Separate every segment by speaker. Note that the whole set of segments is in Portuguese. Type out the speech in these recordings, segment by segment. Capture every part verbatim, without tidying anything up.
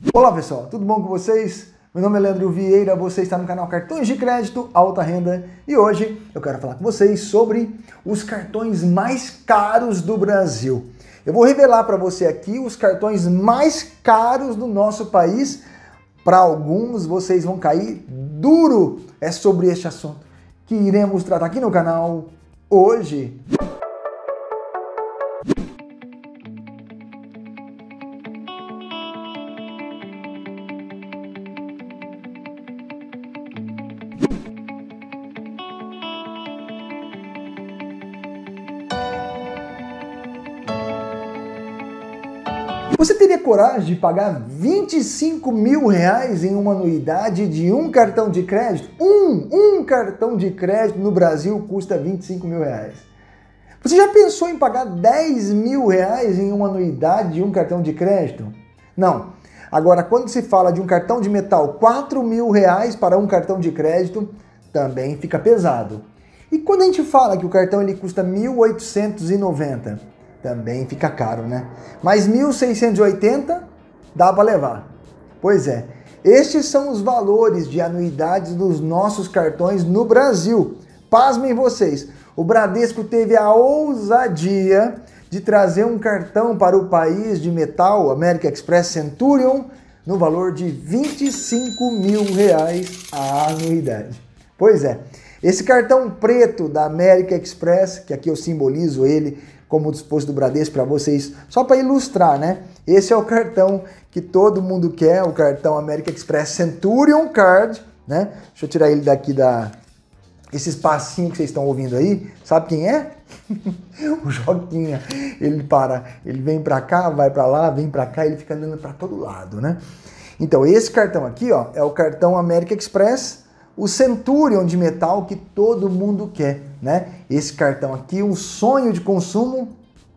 Speaker 1: Olá pessoal, tudo bom com vocês? Meu nome é Leandro Vieira, você está no canal Cartões de Crédito Alta Renda e hoje eu quero falar com vocês sobre os cartões mais caros do Brasil. Eu vou revelar para você aqui os cartões mais caros do nosso país. Para alguns vocês vão cair duro. É sobre este assunto que iremos tratar aqui no canal hoje. Você teria coragem de pagar vinte e cinco mil reais em uma anuidade de um cartão de crédito? Um, um cartão de crédito no Brasil custa vinte e cinco mil reais. Você já pensou em pagar dez mil reais em uma anuidade de um cartão de crédito? Não. Agora, quando se fala de um cartão de metal, quatro mil reais para um cartão de crédito, também fica pesado. E quando a gente fala que o cartão ele custa mil oitocentos e noventa reais, também fica caro, né? Mas mil seiscentos e oitenta dá para levar. Pois é, estes são os valores de anuidades dos nossos cartões no Brasil. Pasmem vocês, o Bradesco teve a ousadia de trazer um cartão para o país de metal, American Express Centurion, no valor de vinte e cinco mil reais a anuidade. Pois é, esse cartão preto da American Express, que aqui eu simbolizo ele como disposto do Bradesco para vocês, só para ilustrar, né? Esse é o cartão que todo mundo quer, o cartão American Express Centurion Card, né? Deixa eu tirar ele daqui da... esse espacinho que vocês estão ouvindo aí, sabe quem é? O Joquinha. Ele para, ele vem para cá, vai para lá, vem para cá, ele fica andando para todo lado, né? Então, esse cartão aqui, ó, é o cartão American Express, o Centurion de metal que todo mundo quer, né? Esse cartão aqui, um sonho de consumo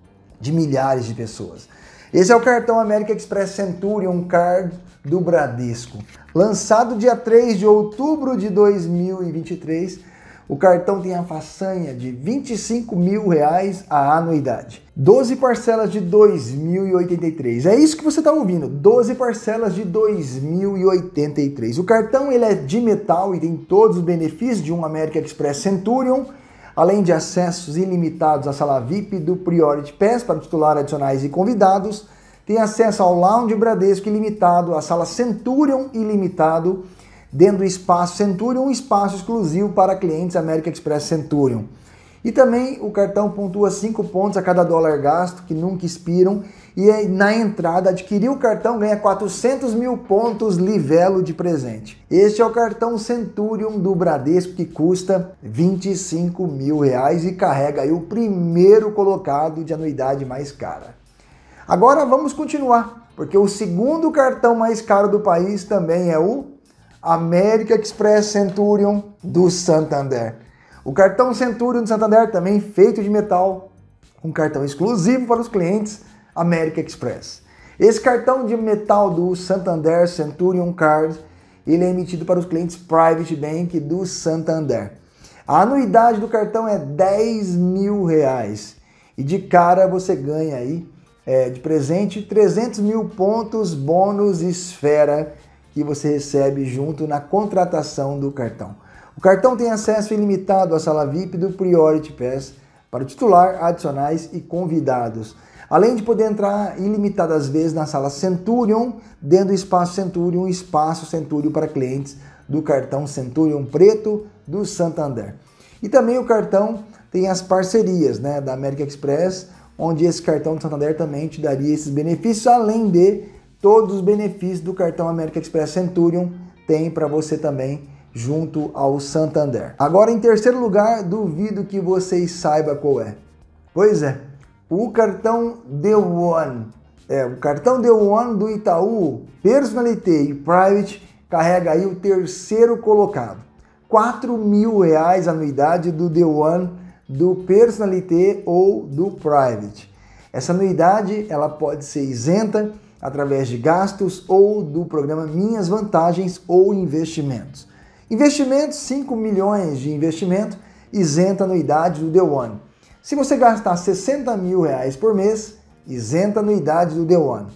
Speaker 1: de milhares de pessoas. Esse é o cartão American Express Centurion Card do Bradesco. Lançado dia três de outubro de dois mil e vinte e três, o cartão tem a façanha de vinte e cinco mil reais a anuidade. doze parcelas de dois mil e oitenta e três. É isso que você está ouvindo, doze parcelas de dois mil e oitenta e três. O cartão ele é de metal e tem todos os benefícios de um American Express Centurion, além de acessos ilimitados à sala V I P do Priority Pass para titular adicionais e convidados. Tem acesso ao Lounge Bradesco ilimitado, à sala Centurion ilimitado, dentro do espaço Centurion, um espaço exclusivo para clientes American Express Centurion. E também o cartão pontua cinco pontos a cada dólar gasto, que nunca expiram, e aí, na entrada, adquirir o cartão ganha quatrocentos mil pontos livelo de presente. Este é o cartão Centurion do Bradesco, que custa vinte e cinco mil reais e carrega aí o primeiro colocado de anuidade mais cara. Agora vamos continuar, porque o segundo cartão mais caro do país também é o American Express Centurion do Santander. O cartão Centurion do Santander também feito de metal, um cartão exclusivo para os clientes American Express. Esse cartão de metal do Santander Centurion Card, ele é emitido para os clientes Private Bank do Santander. A anuidade do cartão é dez mil reais e de cara você ganha aí é, de presente trezentos mil pontos bônus esfera que você recebe junto na contratação do cartão. O cartão tem acesso ilimitado à sala V I P do Priority Pass para o titular, adicionais e convidados, além de poder entrar ilimitadas vezes na sala Centurion, dentro do espaço Centurion, espaço Centurion para clientes do cartão Centurion Preto do Santander. E também o cartão tem as parcerias, né, da American Express, onde esse cartão do Santander também te daria esses benefícios, além de todos os benefícios do cartão American Express Centurion tem para você também junto ao Santander. Agora, em terceiro lugar, duvido que vocês saibam qual é. Pois é, o cartão The One. É, o cartão The One do Itaú, Personalité e Private, carrega aí o terceiro colocado. quatro mil reais a anuidade do The One, do Personalité ou do Private. Essa anuidade ela pode ser isenta através de gastos ou do programa Minhas Vantagens ou Investimentos. Investimentos, cinco milhões de investimento, isenta anuidade do The One. Se você gastar sessenta mil reais por mês, isenta anuidade do The One.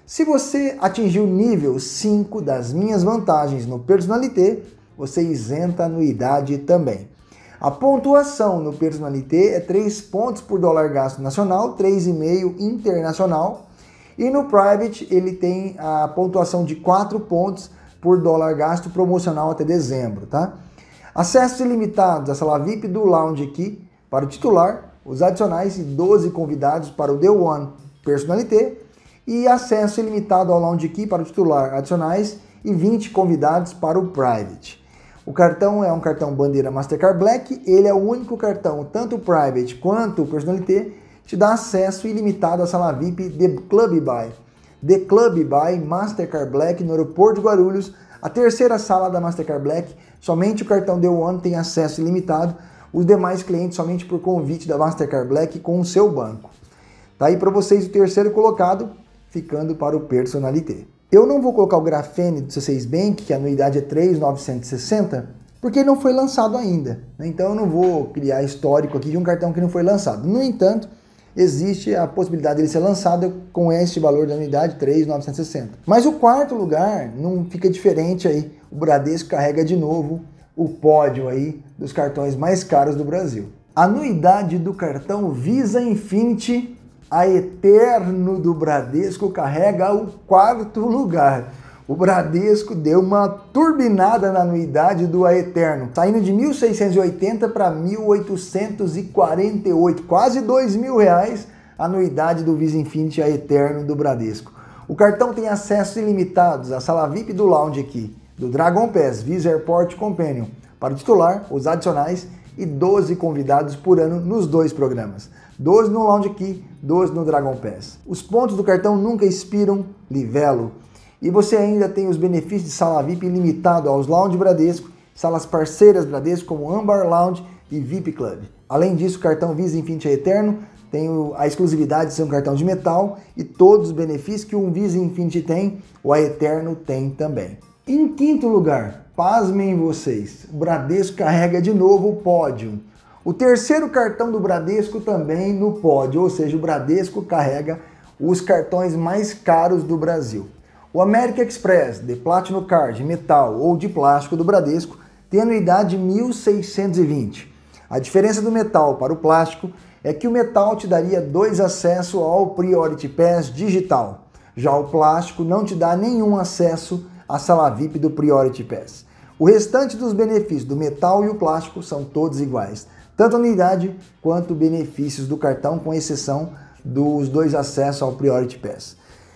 Speaker 1: Se você atingir o nível cinco das minhas vantagens no Personalité, você isenta a anuidade também. A pontuação no Personalité é três pontos por dólar gasto nacional, três vírgula cinco internacional. E no Private ele tem a pontuação de quatro pontos por dólar gasto promocional até dezembro, tá? Acessos ilimitados à sala V I P do Lounge aqui para o titular, os adicionais e doze convidados para o Day One Personalité e acesso ilimitado ao Lounge Key para o titular adicionais e vinte convidados para o Private. O cartão é um cartão bandeira Mastercard Black, ele é o único cartão, tanto o Private quanto o Personalité, te dá acesso ilimitado à sala V I P The Club By. The Club By Mastercard Black no aeroporto de Guarulhos, a terceira sala da Mastercard Black, somente o cartão Day One tem acesso ilimitado, os demais clientes somente por convite da Mastercard Black com o seu banco. Tá aí para vocês o terceiro colocado, ficando para o Personalité. Eu não vou colocar o Grafene do C seis Bank, que a anuidade é três mil novecentos e sessenta, porque não foi lançado ainda, né? Então eu não vou criar histórico aqui de um cartão que não foi lançado. No entanto, existe a possibilidade dele ser lançado com este valor da anuidade, três mil novecentos e sessenta. Mas o quarto lugar não fica diferente aí. O Bradesco carrega de novo o pódio aí dos cartões mais caros do Brasil. A anuidade do cartão Visa Infinity, a Eterno do Bradesco, carrega o quarto lugar. O Bradesco deu uma turbinada na anuidade do Aeterno, saindo de mil seiscentos e oitenta para mil oitocentos e quarenta e oito, quase dois mil reais a anuidade do Visa Infinity Aeterno do Bradesco. O cartão tem acessos ilimitados à sala V I P do Lounge aqui, do Dragon Pass, Visa Airport Companion, para o titular, os adicionais e doze convidados por ano nos dois programas. doze no Lounge Key, doze no Dragon Pass. Os pontos do cartão nunca expiram, livelo. E você ainda tem os benefícios de sala V I P ilimitado aos Lounge Bradesco, salas parceiras Bradesco como Ambar Lounge e V I P Club. Além disso, o cartão Visa Infinity Eterno tem a exclusividade de ser um cartão de metal e todos os benefícios que um Visa Infinity tem, o Aeterno tem também. Em quinto lugar, pasmem vocês, o Bradesco carrega de novo o pódio. O terceiro cartão do Bradesco também no pódio, ou seja, o Bradesco carrega os cartões mais caros do Brasil. O American Express, de Platinum Card, metal ou de plástico do Bradesco, tem anuidade mil seiscentos e vinte. A diferença do metal para o plástico é que o metal te daria dois acessos ao Priority Pass digital. Já o plástico não te dá nenhum acesso à sala V I P do Priority Pass. O restante dos benefícios do metal e o plástico são todos iguais. Tanto a anuidade quanto benefícios do cartão, com exceção dos dois acessos ao Priority Pass.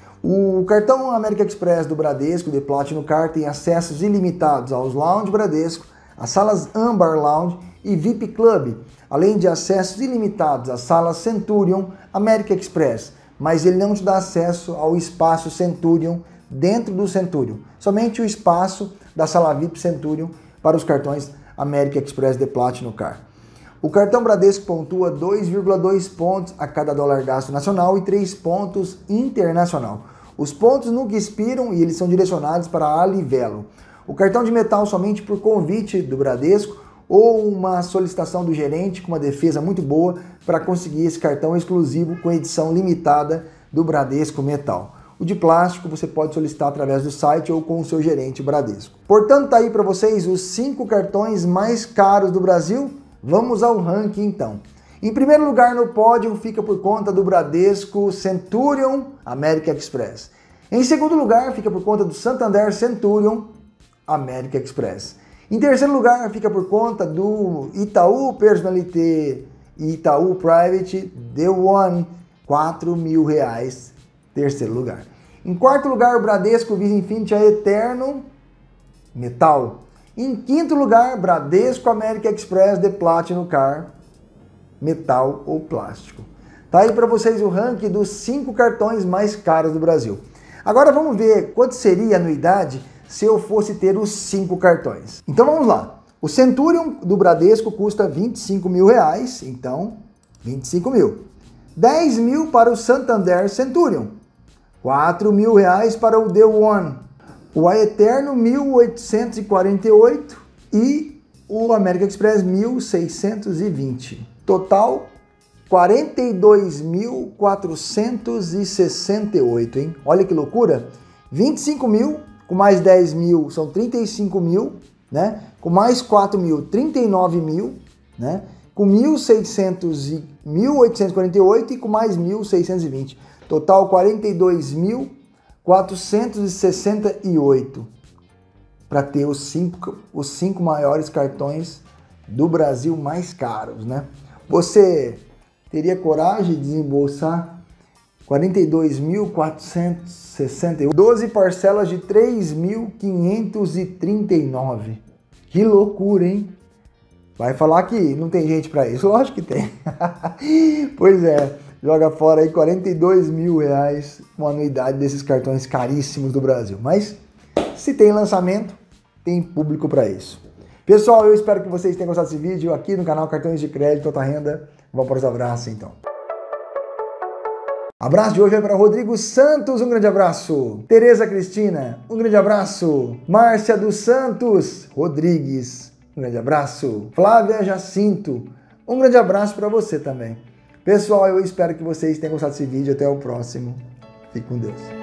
Speaker 1: O cartão American Express do Bradesco, de Platinum Card, tem acessos ilimitados aos Lounge Bradesco, às salas Ambar Lounge e V I P Club, além de acessos ilimitados às salas Centurion American Express, mas ele não te dá acesso ao espaço Centurion dentro do Centurion, somente o espaço da sala V I P Centurion para os cartões American Express de Platinum Card. O cartão Bradesco pontua dois vírgula dois pontos a cada dólar gasto nacional e três pontos internacional. Os pontos nunca expiram e eles são direcionados para a Livelo. O cartão de metal somente por convite do Bradesco ou uma solicitação do gerente com uma defesa muito boa para conseguir esse cartão exclusivo com edição limitada do Bradesco Metal. O de plástico você pode solicitar através do site ou com o seu gerente Bradesco. Portanto, tá aí para vocês os cinco cartões mais caros do Brasil. Vamos ao ranking então. Em primeiro lugar no pódio fica por conta do Bradesco Centurion American Express. Em segundo lugar fica por conta do Santander Centurion American Express. Em terceiro lugar fica por conta do Itaú Personalité e Itaú Private Day One, quatro mil reais, terceiro lugar. Em quarto lugar o Bradesco Visa Infinity Eterno Metal. Em quinto lugar, Bradesco American Express de Platinum Card, metal ou plástico. Tá aí para vocês o ranking dos cinco cartões mais caros do Brasil. Agora vamos ver quanto seria a anuidade se eu fosse ter os cinco cartões. Então vamos lá. O Centurion do Bradesco custa vinte e cinco mil reais, então vinte e cinco mil. dez mil para o Santander Centurion, quatro mil reais para o Day One. O Aeterno mil oitocentos e quarenta e oito e o American Express mil seiscentos e vinte. Total quarenta e dois mil quatrocentos e sessenta e oito, hein? Olha que loucura! vinte e cinco mil, com mais dez mil são trinta e cinco mil, né? Com mais quatro mil, trinta e nove mil, né? Com mil seiscentos e mil oitocentos e quarenta e oito e com mais mil seiscentos e vinte. Total quarenta e dois mil quatrocentos e sessenta e oito. Para ter os cinco, os cinco maiores cartões do Brasil mais caros, né? Você teria coragem de desembolsar quarenta e dois mil quatrocentos e sessenta e oito, doze parcelas de três mil quinhentos e trinta e nove. Que loucura, hein? Vai falar que não tem gente para isso? Lógico que tem. Pois é, joga fora aí quarenta e dois mil reais uma anuidade desses cartões caríssimos do Brasil. Mas se tem lançamento, tem público para isso. Pessoal, eu espero que vocês tenham gostado desse vídeo aqui no canal Cartões de Crédito Alta Renda. Vamos para os abraços então. Abraço de hoje é para Rodrigo Santos, um grande abraço. Tereza Cristina, um grande abraço. Márcia dos Santos Rodrigues, um grande abraço. Flávia Jacinto, um grande abraço para você também. Pessoal, eu espero que vocês tenham gostado desse vídeo. Até o próximo. Fique com Deus.